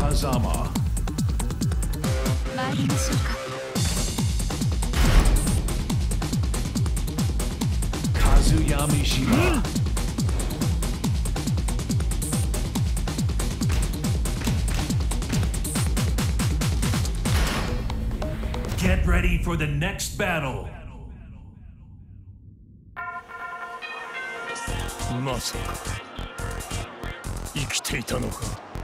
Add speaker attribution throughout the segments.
Speaker 1: Kazama.
Speaker 2: 参りましょうか。
Speaker 1: Kazuya Mishima. Get ready for the next battle.
Speaker 3: まさか生きていたのか。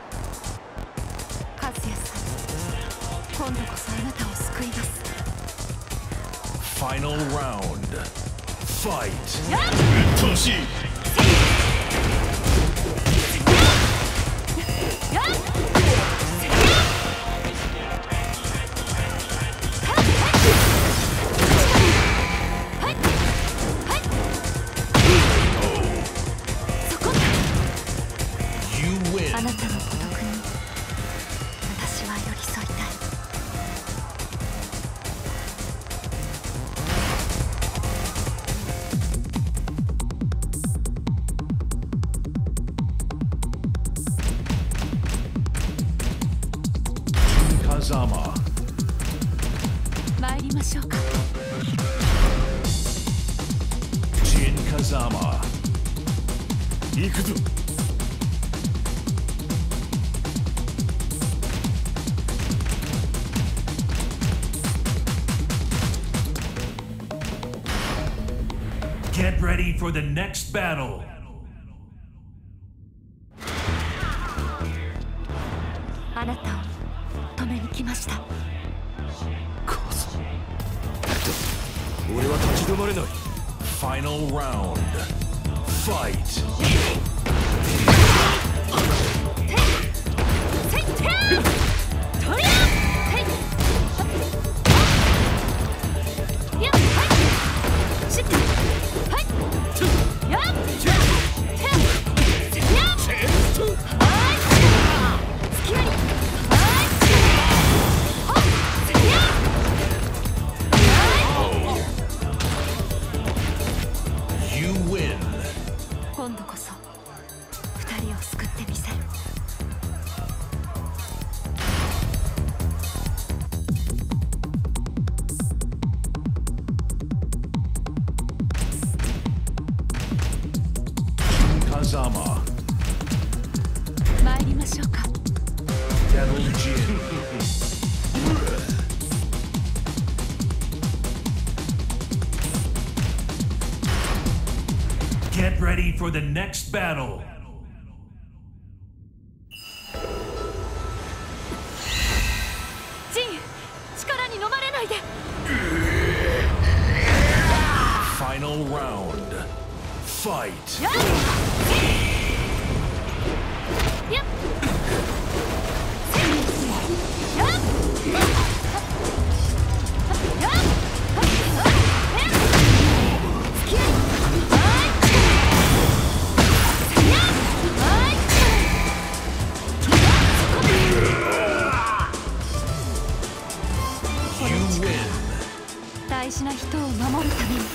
Speaker 2: カズヤさん、今度こそあなたを救います。
Speaker 1: Final round. Fight.
Speaker 3: うっとうしい。
Speaker 2: あなたの孤独に私は寄り添いたい。
Speaker 1: Kazama.
Speaker 2: 参りましょうか。
Speaker 1: Jin Kazama.
Speaker 3: 行くぞ。
Speaker 1: Get ready for the next battle.
Speaker 2: あなたを止めに来ました。
Speaker 3: カズ、俺は立ち止まれない。
Speaker 1: Final round. Fight.
Speaker 2: 今度こそ二人を救ってみせる。
Speaker 1: Kazama.
Speaker 2: 参りましょうか。
Speaker 1: Devil Jin. Get ready for the next battle.
Speaker 2: ジン、力に飲まれないで。
Speaker 1: Final round. Fight.
Speaker 2: 大事な人を守るために。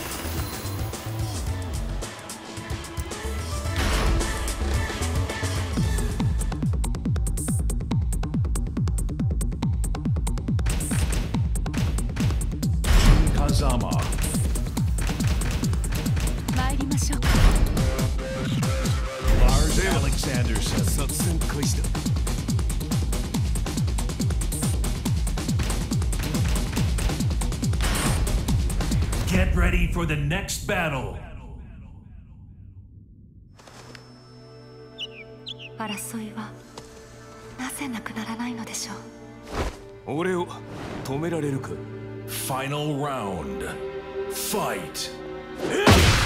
Speaker 1: Kazama.
Speaker 2: 参りましょうか。
Speaker 1: Lars Alexanderson.
Speaker 3: 作戦開始だ。
Speaker 1: Get ready for the next battle.
Speaker 2: 争いはなぜなくならないのでしょう。
Speaker 3: 俺を止められるか。
Speaker 1: Final round. Fight.